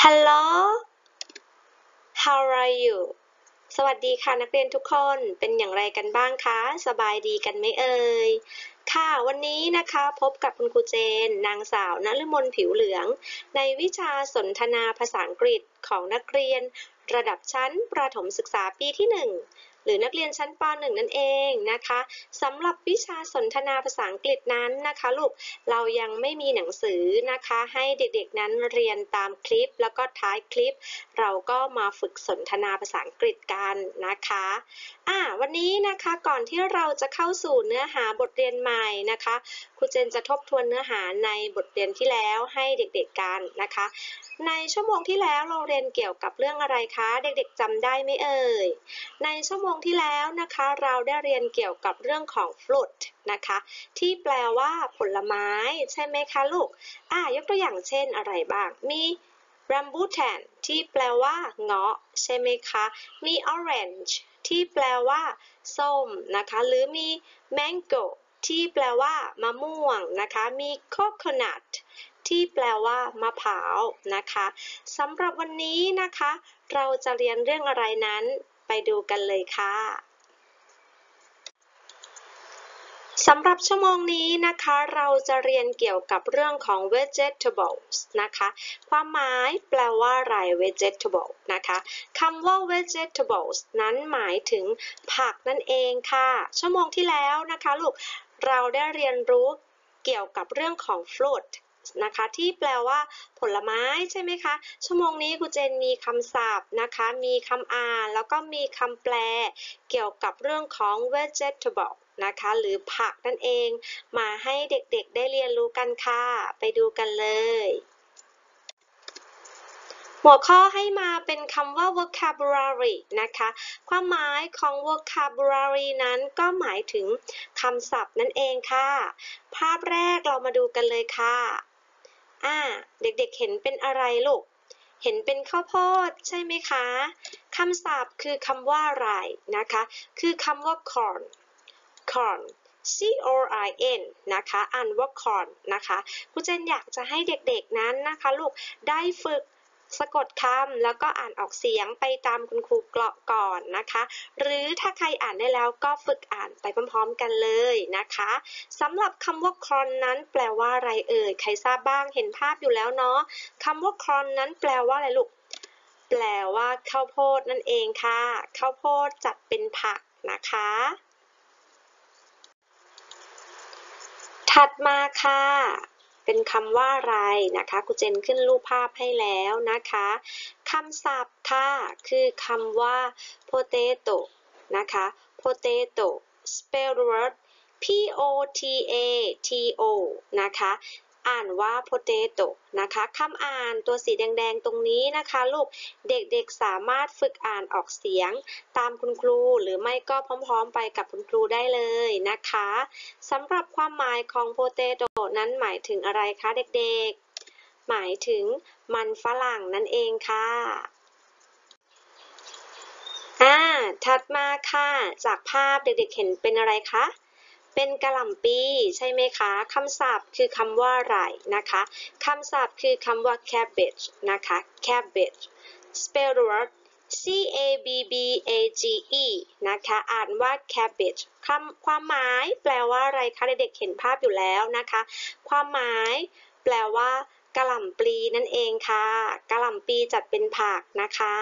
Hello how are you สวัสดีค่ะนักเรียนทุกคนเป็นอย่างไรกันบ้างคะสบายดีกันไหมเอ่ยค่ะวันนี้นะคะพบกับคุณครูเจนนางสาวนฤมลผิวเหลืองในวิชาสนทนาภาษาอังกฤษของนักเรียนระดับชั้นประถมศึกษาปีที่1หรือนักเรียนชั้นป .1 นั่นเองนะคะสำหรับวิชาสนทนาภาษาอังกฤษนั้นนะคะลูกเรายังไม่มีหนังสือนะคะให้เด็กๆนั้นเรียนตามคลิปแล้วก็ท้ายคลิปเราก็มาฝึกสนทนาภาษาอังกฤษกันนะคะวันนี้นะคะก่อนที่เราจะเข้าสู่เนื้อหาบทเรียนใหม่นะคะครูเจนจะทบทวนเนื้อหาในบทเรียนที่แล้วให้เด็กๆกันนะคะในชั่วโมงที่แล้วเราเรียนเกี่ยวกับเรื่องอะไรคะเด็กๆจำได้ไหมเอ่ยในชั่วโมงที่แล้วนะคะเราได้เรียนเกี่ยวกับเรื่องของ fruit นะคะที่แปลว่าผลไม้ใช่ไหมคะลูกยกตัวอย่างเช่นอะไรบ้างมี rambutan ที่แปลว่าเงาะใช่ไหมคะมี orange ที่แปลว่าส้มนะคะหรือมี mango ที่แปลว่ามะม่วงนะคะมี coconut ที่แปลว่ามะพร้าวนะคะสำหรับวันนี้นะคะเราจะเรียนเรื่องอะไรนั้นไปดูกันเลยค่ะสำหรับชั่วโมงนี้นะคะเราจะเรียนเกี่ยวกับเรื่องของ vegetables นะคะความหมายแปลว่าอะไร vegetable นะคะคำว่า vegetables นั้นหมายถึงผักนั่นเองค่ะชั่วโมงที่แล้วนะคะลูกเราได้เรียนรู้เกี่ยวกับเรื่องของ fruit นะคะที่แปลว่าผลไม้ใช่ไหมคะชั่วโมงนี้ครูเจนมีคำศัพท์นะคะมีคำอ่านแล้วก็มีคำแปลเกี่ยวกับเรื่องของ vegetableนะคะหรือผักนั่นเองมาให้เด็กๆได้เรียนรู้กันค่ะไปดูกันเลยหัวข้อให้มาเป็นคำว่า vocabulary นะคะความหมายของ vocabulary นั้นก็หมายถึงคำศัพท์นั่นเองค่ะภาพแรกเรามาดูกันเลยค่ะเด็กๆเห็นเป็นอะไรลูกเห็นเป็นข้าวโพดใช่ไหมคะคำศัพท์คือคำว่าอะไรนะคะคือคำว่า corn C-O-R-I-N นะคะอ่านว่า corn นะคะครูเจนอยากจะให้เด็กๆนั้นนะคะลูกได้ฝึกสะกดคำแล้วก็อ่านออกเสียงไปตามคุณครูก่อนนะคะหรือถ้าใครอ่านได้แล้วก็ฝึกอ่านไปพร้อมๆกันเลยนะคะสำหรับคำว่า corn นั้นแปลว่าอะไรเอ่ยใครทราบบ้างเห็นภาพอยู่แล้วเนาะคำว่า corn นั้นแปลว่าอะไรลูกแปลว่าข้าวโพดนั่นเองค่ะข้าวโพดจัดเป็นผักนะคะถัดมาค่ะเป็นคำว่าอะไรนะคะครูเจนขึ้นรูปภาพให้แล้วนะคะคำศัพท์ค่ะคือคำว่า potato นะคะ potato spell word P-O-T-A-T-O นะคะอ่านว่า potato นะคะคำอ่านตัวสีแดงๆตรงนี้นะคะลูกเด็กๆสามารถฝึกอ่านออกเสียงตามคุณครูหรือไม่ก็พร้อมๆไปกับคุณครูได้เลยนะคะสำหรับความหมายของ potato นั้นหมายถึงอะไรคะเด็กๆหมายถึงมันฝรั่งนั่นเองค่ะถัดมาค่ะจากภาพเด็กๆเห็นเป็นอะไรคะเป็นกะหล่ำปีใช่ไหมคะคำศัพท์คือคำว่าอะไรนะคะคำศัพท์คือคำว่า cabbage นะคะ cabbage spell the word C-A-B-B-A-G-E นะคะอ่านว่า cabbage ความหมายแปลว่าอะไรคะเด็กๆเห็นภาพอยู่แล้วนะคะความหมายแปลว่ากะหล่ำปลีนั่นเองค่ะกะหล่ำปีจัดเป็นผักนะคะ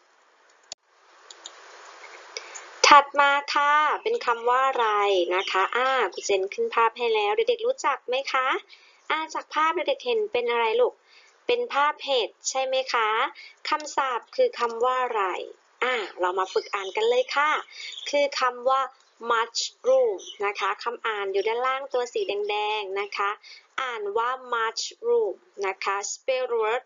ถัดมาค่ะเป็นคำว่าอะไรนะคะครูเจนขึ้นภาพให้แล้วเด็กๆรู้จักไหมคะจากภาพเด็กๆเห็นเป็นอะไรลูกเป็นภาพเห็ดใช่ไหมคะคำศัพท์คือคำว่าอะไรเรามาฝึกอ่านกันเลยค่ะคือคำว่า mushroom นะคะคำอ่านอยู่ด้านล่างตัวสีแดงๆนะคะอ่านว่า mushroom นะคะ spell word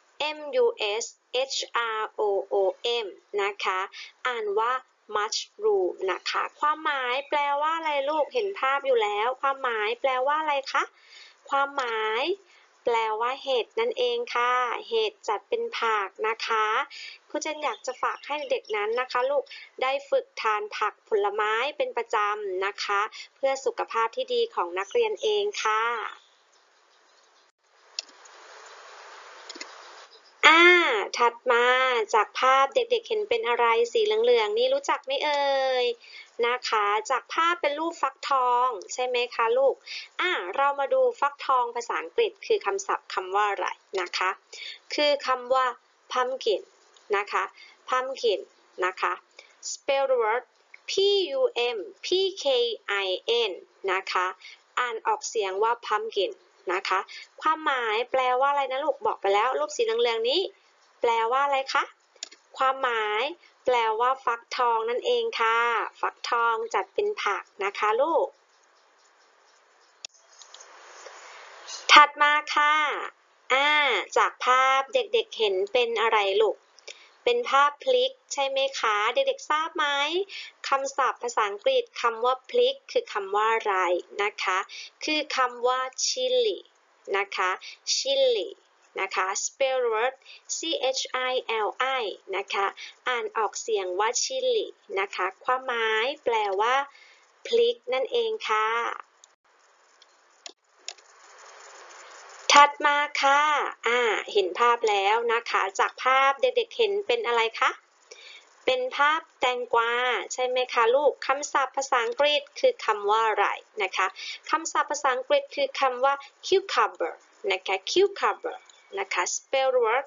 M-U-S-H-R-O-O-M นะคะอ่านว่า mushroom นะคะความหมายแปลว่าอะไรลูกเห็นภาพอยู่แล้วความหมายแปลว่าอะไรคะความหมายแปลว่าเห็ดนั่นเองค่ะเห็ดจัดเป็นผักนะคะครูเจนอยากจะฝากให้เด็กนั้นนะคะลูกได้ฝึกทานผักผลไม้เป็นประจำนะคะเพื่อสุขภาพที่ดีของนักเรียนเองค่ะถัดมาจากภาพเด็กๆเห็นเป็นอะไรสีเหลืองๆนี่รู้จักไหมเอ่ยนะคะจากภาพเป็นรูปฟักทองใช่ไหมคะลูกเรามาดูฟักทองภาษาอังกฤษคือคำศัพท์คำว่าอะไรนะคะคือคำว่า pumpkin นะคะ pumpkin นะคะ spell the word PUMPKIN นะคะอ่านออกเสียงว่า pumpkin นะคะความหมายแปลว่าอะไรนะลูกบอกไปแล้วรูปสีเหลืองๆนี้แปลว่าอะไรคะความหมายแปลว่าฟักทองนั่นเองค่ะฟักทองจัดเป็นผักนะคะลูกถัดมาค่ะจากภาพเด็กๆเห็นเป็นอะไรลูกเป็นภาพพลิกใช่ไหมคะเด็กๆทราบไหมคำศัพท์ภาษาอังกฤษคำว่าพลิกคือคำว่าอะไรนะคะคือคำว่า chili นะคะ chili นะคะ spell word CHILI นะคะอ่านออกเสียงว่า chili นะคะความหมายแปลว่าพลิกนั่นเองค่ะถัดมาค่ะเห็นภาพแล้วนะคะจากภาพเด็กๆเห็นเป็นอะไรคะเป็นภาพแตงกวาใช่ไหมคะลูกคำศัพท์ภาษาอังกฤษคือคำว่าอะไรนะคะคำศัพท์ภาษาอังกฤษคือคำว่า cucumber นะคะ cucumber นะคะ spell word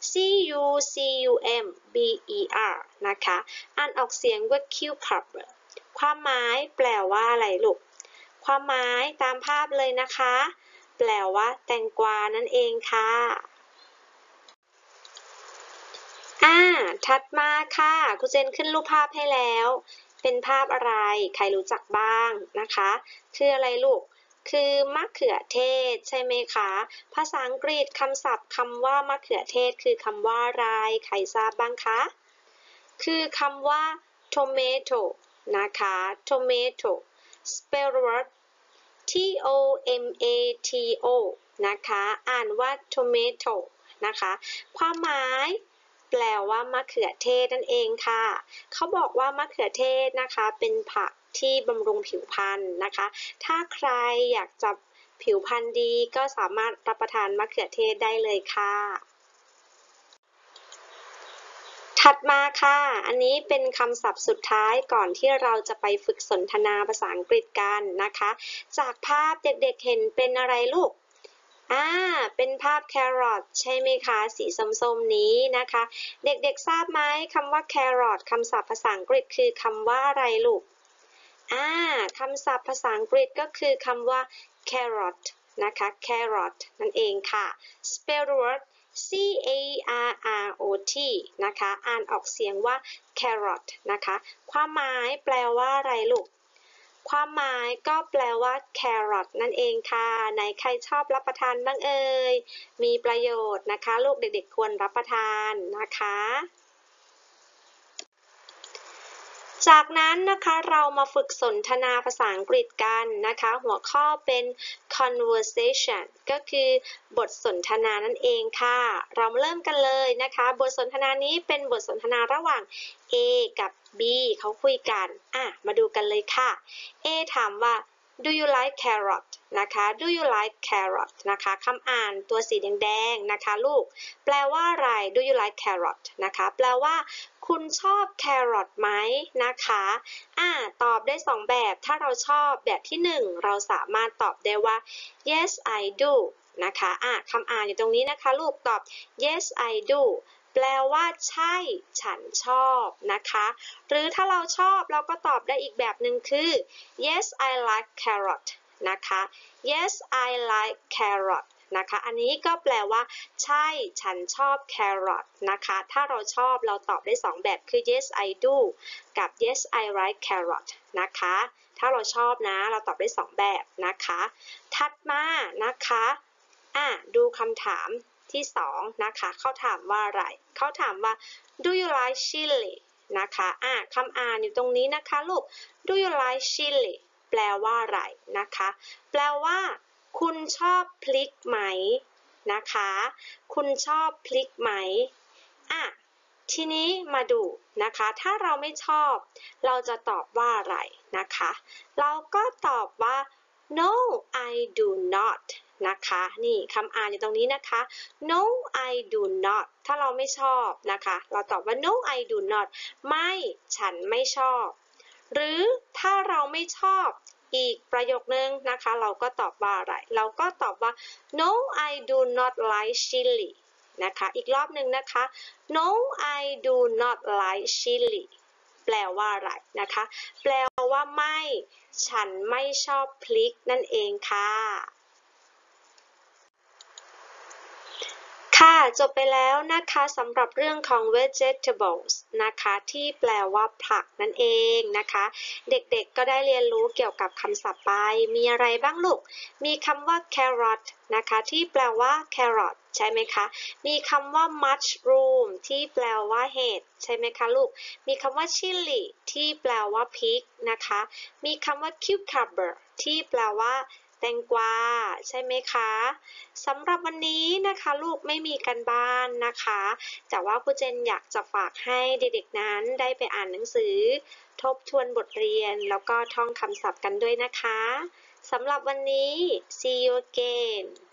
CUCUMBER นะคะอ่านออกเสียงว่า cucumber ความหมายแปลว่าอะไรลูกความหมายตามภาพเลยนะคะแปลว่าแตงกวานั่นเองค่ะถัดมาค่ะครูเจนขึ้นรูปภาพให้แล้วเป็นภาพอะไรใครรู้จักบ้างนะคะคืออะไรลูกคือมะเขือเทศใช่ไหมคะภาษาอังกฤษคำศัพท์คำว่ามะเขือเทศคือคำว่าอะไรใครทราบบ้างคะคือคำว่า tomato นะคะ tomato spell word TOMATO นะคะอ่านว่า tomato นะคะความหมายแปลว่ามะเขือเทศนั่นเองค่ะเขาบอกว่ามะเขือเทศนะคะเป็นผักที่บำรุงผิวพรรณนะคะถ้าใครอยากจะผิวพรรณดีก็สามารถรับประทานมะเขือเทศได้เลยค่ะถัดมาค่ะอันนี้เป็นคำศัพท์สุดท้ายก่อนที่เราจะไปฝึกสนทนาภาษาอังกฤษกันนะคะจากภาพเด็กๆเห็นเป็นอะไรลูกเป็นภาพแครอทใช่ไหมคะสีส้มๆนี้นะคะเด็กๆทราบไหมคำว่าแครอทคำศัพท์ภาษาอังกฤษคือคำว่าอะไรลูกคำศัพท์ภาษาอังกฤษก็คือคำว่า carrot นะคะ carrot นั่นเองค่ะ spell the word CARROT นะคะอ่านออกเสียงว่า carrot นะคะความหมายแปลว่าอะไรลูกความหมายก็แปลว่า carrot นั่นเองค่ะไหนใครชอบรับประทานบ้างเอ่ยมีประโยชน์นะคะลูกเด็กๆควรรับประทานนะคะจากนั้นนะคะเรามาฝึกสนทนาภาษาอังกฤษกันนะคะหัวข้อเป็น conversation ก็คือบทสนทนานั่นเองค่ะเรามาเริ่มกันเลยนะคะบทสนทนานี้เป็นบทสนทนาระหว่าง A กับ B เขาคุยกันมาดูกันเลยค่ะ A ถามว่า Do you like carrot นะคะ Do you like carrot นะคะคำอ่านตัวสีแดงๆนะคะลูกแปลว่าอะไร Do you like carrot นะคะแปลว่าคุณชอบแครอทไหมนะคะตอบได้2แบบถ้าเราชอบแบบที่1เราสามารถตอบได้ว่า yes I do นะคะคำอ่านอยู่ตรงนี้นะคะลูกตอบ yes I do แปลว่าใช่ฉันชอบนะคะหรือถ้าเราชอบเราก็ตอบได้อีกแบบหนึ่งคือ yes I like carrot นะคะ yes I like carrot นะคะอันนี้ก็แปลว่าใช่ฉันชอบแครอทนะคะถ้าเราชอบเราตอบได้2แบบคือ yes I do กับ yes I like carrot นะคะถ้าเราชอบนะเราตอบได้2แบบนะคะถัดมานะคะดูคำถามที่2นะคะเขาถามว่าอะไรเขาถามว่า do you like chili นะคะคำอ่านอยู่ตรงนี้นะคะลูก do you like chili แปลว่าอะไรนะคะแปลว่าคุณชอบพริกไหมนะคะคุณชอบพริกไหมทีนี้มาดูนะคะถ้าเราไม่ชอบเราจะตอบว่าอะไรนะคะเราก็ตอบว่า no I do not นะคะนี่คำอ่านอยู่ตรงนี้นะคะ no I do not ถ้าเราไม่ชอบนะคะเราตอบว่า no I do not ไม่ฉันไม่ชอบหรือถ้าเราไม่ชอบอีกประโยคนึงนะคะเราก็ตอบว่าอะไรเราก็ตอบว่า no I do not like chili นะคะอีกรอบหนึ่งนะคะ no I do not like chili แปลว่าอะไรนะคะแปลว่าไม่ฉันไม่ชอบพริกนั่นเองค่ะค่ะจบไปแล้วนะคะสำหรับเรื่องของ vegetables นะคะที่แปลว่าผักนั่นเองนะคะเด็กๆก็ได้เรียนรู้เกี่ยวกับคำศัพท์ไปมีอะไรบ้างลูกมีคำว่า carrot นะคะที่แปลว่า carrot ใช่ไหมคะมีคำว่า mushroom ที่แปลว่าเห็ดใช่ไหมคะลูกมีคำว่า chili ที่แปลว่าพริกนะคะมีคำว่า cucumber ที่แปลว่าแตงกวาใช่ไหมคะสำหรับวันนี้นะคะลูกไม่มีการบ้านนะคะแต่ว่าครูเจนอยากจะฝากให้เด็กๆนั้นได้ไปอ่านหนังสือทบทวนบทเรียนแล้วก็ท่องคำศัพท์กันด้วยนะคะสำหรับวันนี้ see you again